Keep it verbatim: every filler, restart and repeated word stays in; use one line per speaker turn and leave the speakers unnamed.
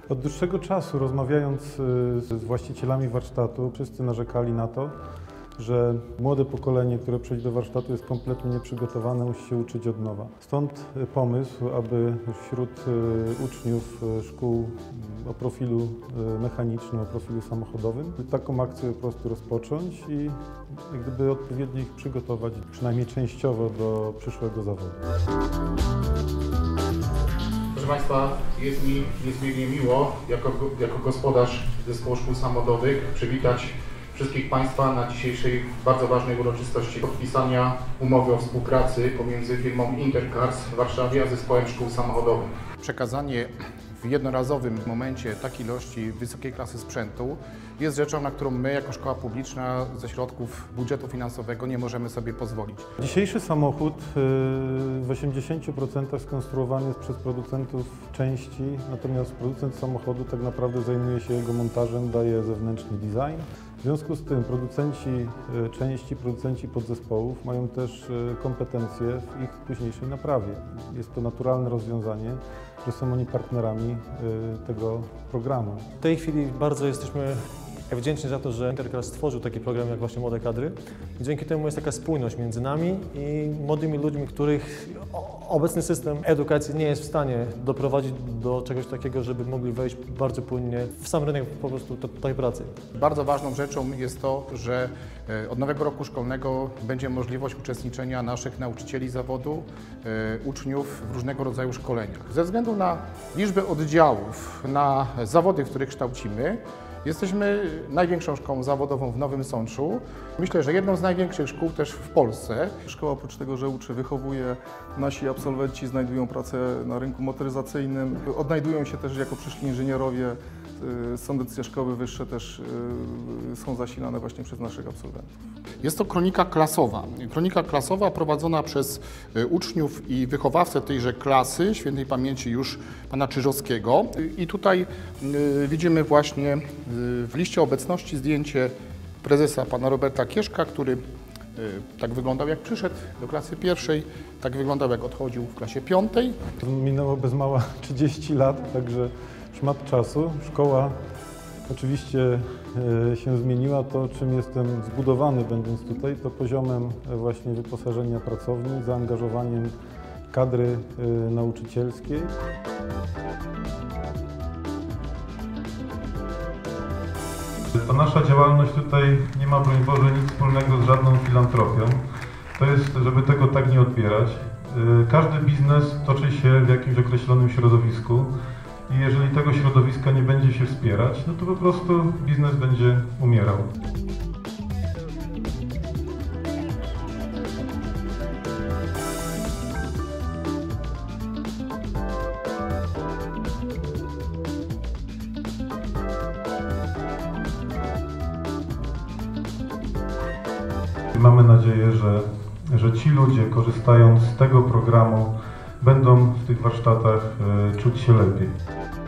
Od dłuższego czasu, rozmawiając z właścicielami warsztatu, wszyscy narzekali na to, że młode pokolenie, które przyjdzie do warsztatu, jest kompletnie nieprzygotowane, musi się uczyć od nowa. Stąd pomysł, aby wśród uczniów szkół o profilu mechanicznym, o profilu samochodowym, taką akcję po prostu rozpocząć i jak gdyby odpowiednio ich przygotować, przynajmniej częściowo, do przyszłego zawodu.
Proszę Państwa, jest mi niezmiernie miło, jako, jako gospodarz Zespołu Szkół Samochodowych, przywitać wszystkich Państwa na dzisiejszej bardzo ważnej uroczystości podpisania umowy o współpracy pomiędzy firmą Intercars w Warszawie a Zespołem Szkół Samochodowych. Przekazanie w jednorazowym momencie takiej ilości wysokiej klasy sprzętu jest rzeczą, na którą my jako szkoła publiczna ze środków budżetu finansowego nie możemy sobie pozwolić.
Dzisiejszy samochód w osiemdziesięciu procentach skonstruowany jest przez producentów części, natomiast producent samochodu tak naprawdę zajmuje się jego montażem, daje zewnętrzny design. W związku z tym producenci części, producenci podzespołów mają też kompetencje w ich późniejszej naprawie. Jest to naturalne rozwiązanie, że są oni partnerami tego programu.
W tej chwili bardzo jesteśmy wdzięczni za to, że Intercars stworzył taki program jak właśnie Młode Kadry. I dzięki temu jest taka spójność między nami i młodymi ludźmi, których obecny system edukacji nie jest w stanie doprowadzić do czegoś takiego, żeby mogli wejść bardzo płynnie w sam rynek po prostu tej pracy.
Bardzo ważną rzeczą jest to, że od nowego roku szkolnego będzie możliwość uczestniczenia naszych nauczycieli zawodu, uczniów w różnego rodzaju szkoleniach. Ze względu na liczbę oddziałów, na zawody, w których kształcimy, jesteśmy największą szkołą zawodową w Nowym Sączu. Myślę, że jedną z największych szkół też w Polsce.
Szkoła oprócz tego, że uczy, wychowuje, nasi absolwenci znajdują pracę na rynku motoryzacyjnym, odnajdują się też jako przyszli inżynierowie. Są decyzje szkoły wyższe też są zasilane właśnie przez naszych absolwentów.
Jest to kronika klasowa. Kronika klasowa prowadzona przez uczniów i wychowawcę tejże klasy, świętej pamięci już pana Czyżowskiego. I tutaj widzimy właśnie w liście obecności zdjęcie prezesa pana Roberta Kieszka, który tak wyglądał jak przyszedł do klasy pierwszej, tak wyglądał jak odchodził w klasie piątej.
Minęło bez mała trzydzieści lat, także szmat czasu. Szkoła oczywiście się zmieniła. To, czym jestem zbudowany będąc tutaj, to poziomem właśnie wyposażenia pracowni, zaangażowaniem kadry nauczycielskiej. Ta nasza działalność tutaj nie ma, broń Boże, nic wspólnego z żadną filantropią. To jest, żeby tego tak nie odbierać. Każdy biznes toczy się w jakimś określonym środowisku. I jeżeli tego środowiska nie będzie się wspierać, no to po prostu biznes będzie umierał. Mamy nadzieję, że, że ci ludzie, korzystając z tego programu, będą w tych warsztatach czuć się lepiej.